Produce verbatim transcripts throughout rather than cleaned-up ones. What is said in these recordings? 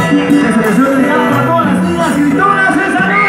Que se les suele dedicar para todas las niñas y todas esa noche.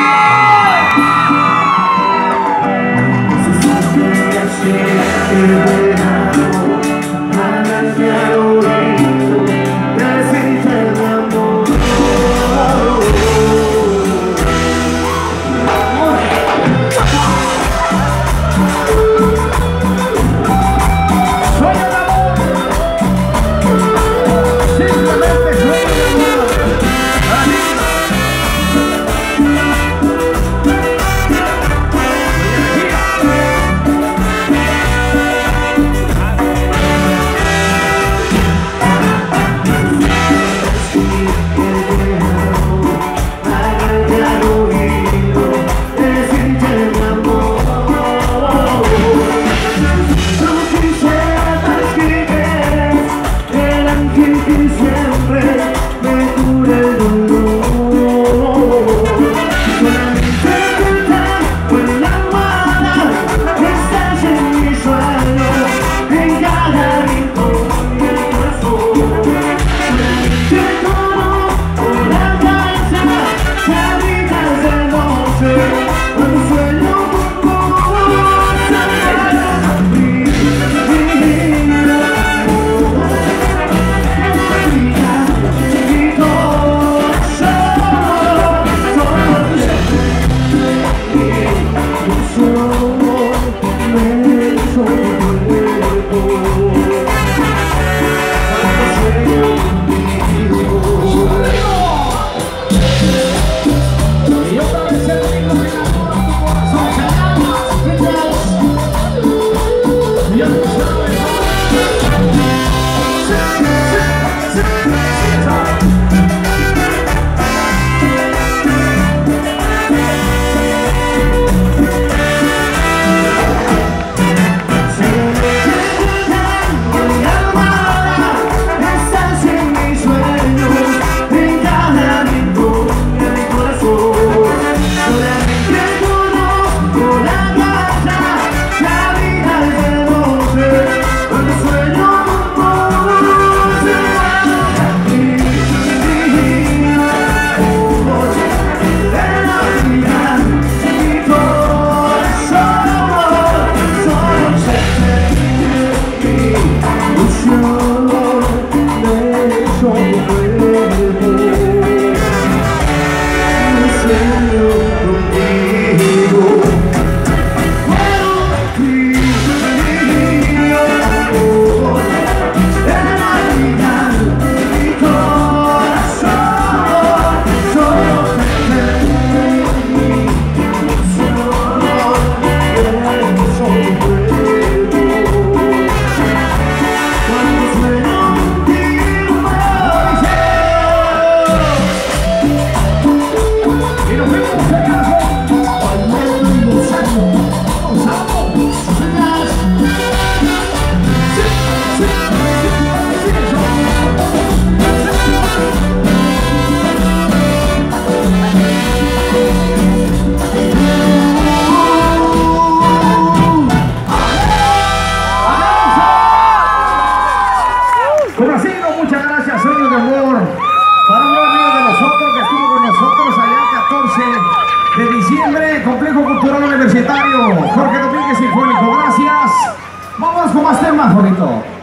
Muchas gracias, Sueños de Amor, para un buen amigo de nosotros que estuvo con nosotros allá el catorce de diciembre, Complejo Cultural Universitario, Jorge Domínguez Sinfónico. Gracias. Vamos con más temas, bonito.